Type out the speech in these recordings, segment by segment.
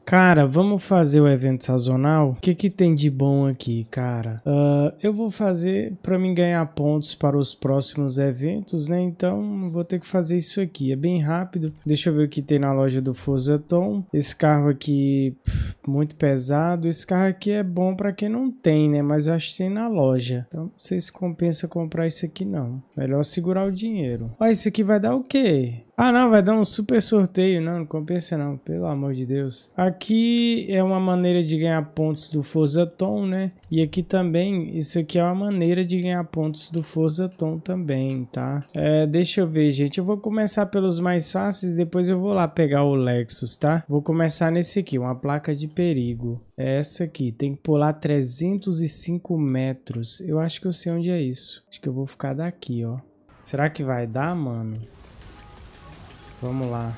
Cara, vamos fazer o evento sazonal? O que que tem de bom aqui, cara? Eu vou fazer pra mim ganhar pontos para os próximos eventos, né? Então vou ter que fazer isso aqui. É bem rápido. Deixa eu ver o que tem na loja do Forza Tom. Esse carro aqui, muito pesado. Esse carro aqui é bom pra quem não tem, né? Mas eu acho que tem na loja. Então não sei se compensa comprar isso aqui não. Melhor segurar o dinheiro. Ó, esse aqui vai dar o quê? Ah, não, vai dar um super sorteio. Não compensa não, pelo amor de Deus. Aqui é uma maneira de ganhar pontos do Forza Tom, né? E aqui também, isso aqui é uma maneira de ganhar pontos do Forza Tom também, tá? Deixa eu ver, gente. Eu vou começar pelos mais fáceis, depois eu vou lá pegar o Lexus, tá? Vou começar nesse aqui, uma placa de perigo. É essa aqui, tem que pular 305 metros. Eu acho que eu sei onde é isso. Acho que eu vou ficar daqui, ó. Será que vai dar, mano? Vamos lá.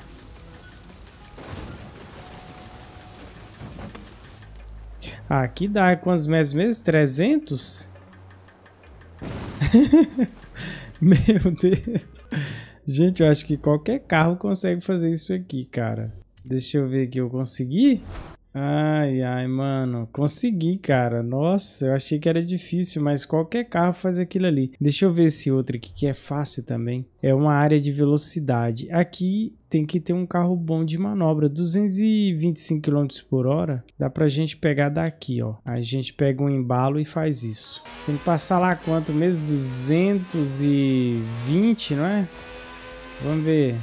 Ah, aqui dá. Quantos metros mesmo? 300? Meu Deus. Gente, eu acho que qualquer carro consegue fazer isso aqui, cara. Deixa eu ver aqui. Eu consegui? Ai, ai, mano. Consegui, cara. Nossa, eu achei que era difícil, mas qualquer carro faz aquilo ali. Deixa eu ver esse outro aqui, que é fácil também. É uma área de velocidade. Aqui tem que ter um carro bom de manobra. 225 km por hora. Dá pra gente pegar daqui, ó. A gente pega um embalo e faz isso. Tem que passar lá quanto mesmo? 220, não é? Vamos ver.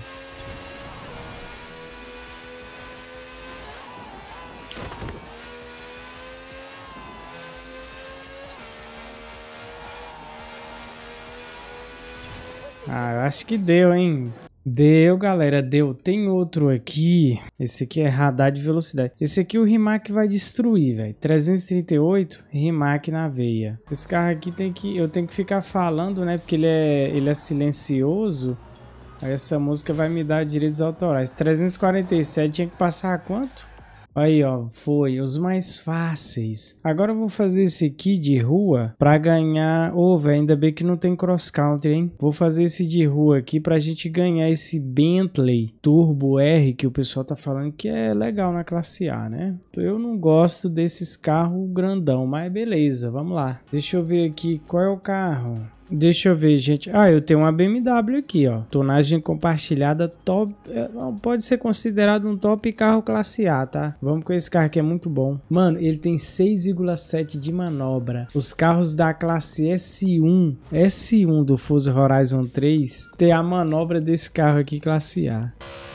Ah, eu acho que deu, hein? Deu, galera, deu. Tem outro aqui. Esse aqui é radar de velocidade. Esse aqui o Rimac vai destruir, velho. 338, Rimac na veia. Esse carro aqui eu tenho que ficar falando, né? Porque ele é silencioso. Aí essa música vai me dar direitos autorais. 347 tinha que passar a quanto? Aí, ó, foi os mais fáceis. Agora eu vou fazer esse aqui de rua pra ganhar... Ô, velho, ainda bem que não tem cross country, hein? Vou fazer esse de rua aqui pra gente ganhar esse Bentley Turbo R que o pessoal tá falando que é legal na classe A, né? Eu não gosto desses carros grandão, mas beleza, vamos lá. Deixa eu ver aqui qual é o carro. Deixa eu ver, gente. Ah, eu tenho uma BMW aqui, ó. Tonagem compartilhada top. Pode ser considerado um top carro classe A, tá? Vamos com esse carro que é muito bom. Mano, ele tem 6,7 de manobra. Os carros da classe S1 do Forza Horizon 3 tem a manobra desse carro aqui classe A.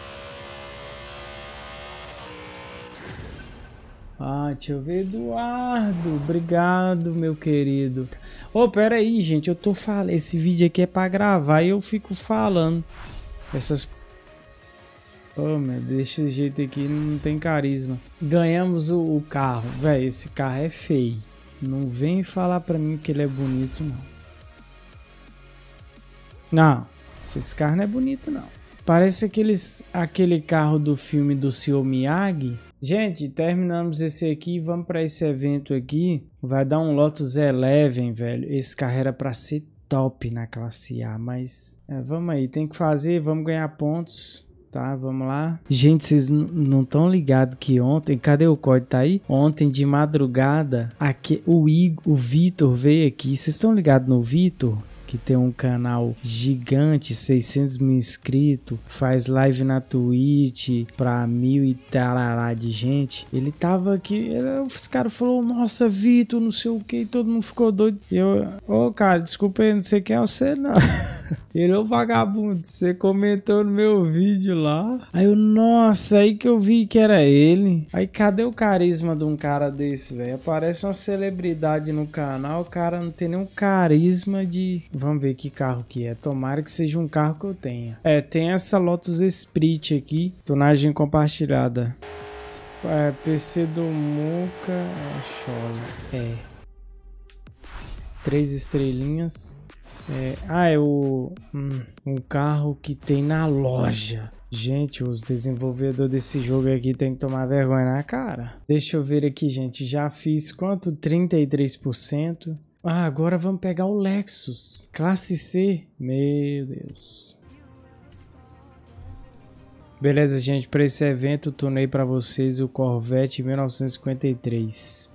Ah, deixa eu ver, Eduardo. Obrigado, meu querido. Ô, pera aí, gente. Eu tô falando. Esse vídeo aqui é pra gravar e eu fico falando. Essas... Oh, meu Deus, desse jeito aqui não tem carisma. Ganhamos o carro. Véi, esse carro é feio. Não vem falar pra mim que ele é bonito, não. Não, esse carro não é bonito, não. Parece aquele carro do filme do Sr. Miyagi. Gente, terminamos esse aqui, vamos para esse evento aqui. Vai dar um Lotus Eleven, velho. Esse carro era para ser top na classe A, mas vamos aí, tem que fazer, vamos ganhar pontos, tá? Vamos lá. Gente, vocês não estão ligados que ontem, cadê o código? Tá aí? Ontem de madrugada, aqui, o Vitor veio aqui. Vocês estão ligados no Vitor? Que tem um canal gigante, 600 mil inscritos, faz live na Twitch pra 1000 e tarará de gente. Ele tava aqui, os caras falaram, nossa, Vitor, não sei o que, todo mundo ficou doido. Ô, cara, desculpa aí, não sei quem é você, não. Ele é o vagabundo, você comentou no meu vídeo lá. Aí nossa, aí que eu vi que era ele. Aí cadê o carisma de um cara desse, velho? Aparece uma celebridade no canal, o cara não tem nenhum carisma de... Vamos ver que carro que é. Tomara que seja um carro que eu tenha. Tem essa Lotus Esprit aqui. Tonagem compartilhada. PC do Muca. Chola. 3 estrelinhas. Um carro que tem na loja. Gente, os desenvolvedores desse jogo aqui tem que tomar vergonha na cara. Deixa eu ver aqui, gente. Já fiz quanto? 33%. Ah, agora vamos pegar o Lexus. Classe C. Meu Deus. Beleza, gente, para esse evento eu tornei para vocês o Corvette 1953.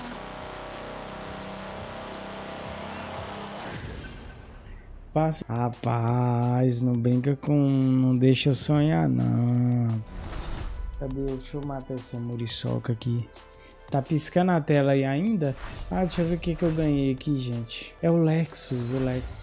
Passa. Rapaz, não brinca com... Não deixa sonhar, não. Cadê? Deixa eu matar essa muriçoca aqui. Tá piscando a tela aí ainda? Ah, deixa eu ver o que eu ganhei aqui, gente. É o Lexus,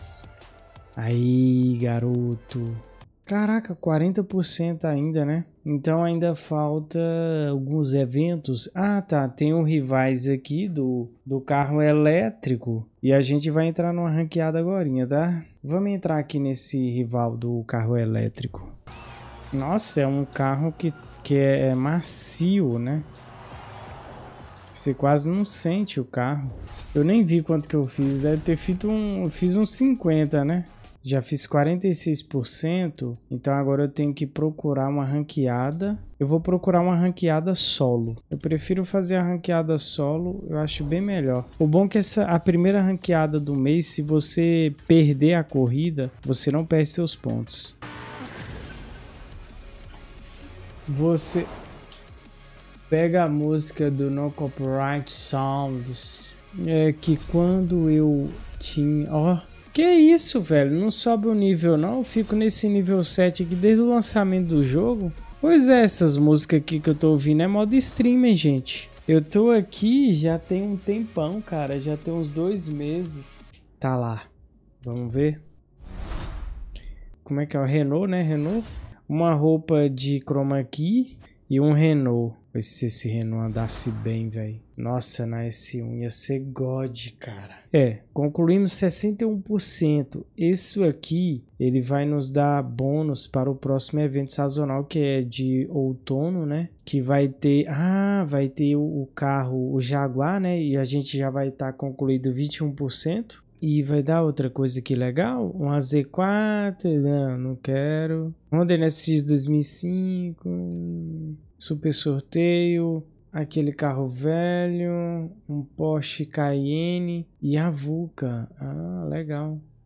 Aí, garoto. Caraca, 40% ainda, né? Então ainda falta alguns eventos. Ah, tá. Tem um rivais aqui do carro elétrico. E a gente vai entrar numa ranqueada agorinha, tá? Vamos entrar aqui nesse rival do carro elétrico. Nossa, é um carro que é macio, né? Você quase não sente o carro. Eu nem vi quanto que eu fiz. Deve ter feito fiz uns 50, né? Já fiz 46%, então agora eu tenho que procurar uma ranqueada. Eu vou procurar uma ranqueada solo. Eu prefiro fazer a ranqueada solo, eu acho bem melhor. O bom é que a primeira ranqueada do mês, se você perder a corrida, você não perde seus pontos. Você pega a música do No Copyright Sounds, que quando eu tinha... Ó, que isso, velho? Não sobe o nível, não? Eu fico nesse nível 7 aqui desde o lançamento do jogo. Pois é, essas músicas aqui que eu tô ouvindo é modo streamer, gente. Eu tô aqui já tem um tempão, cara. Já tem uns 2 meses. Tá lá. Vamos ver. Como é que é o Renault, né? Renault. Uma roupa de chroma key e um Renault. Se esse Renault andasse bem, velho. Nossa, na S1 ia ser God, cara. Concluímos 61%. Isso aqui, ele vai nos dar bônus para o próximo evento sazonal, que é de outono, né? Que vai ter... Ah, vai ter o carro, o Jaguar, né? E a gente já vai estar concluído 21%. E vai dar outra coisa aqui legal. Um AZ4. Não quero. Honda NSX 2005. Super sorteio. Aquele carro velho. Um Porsche Cayenne. E a Vulca. Ah, legal.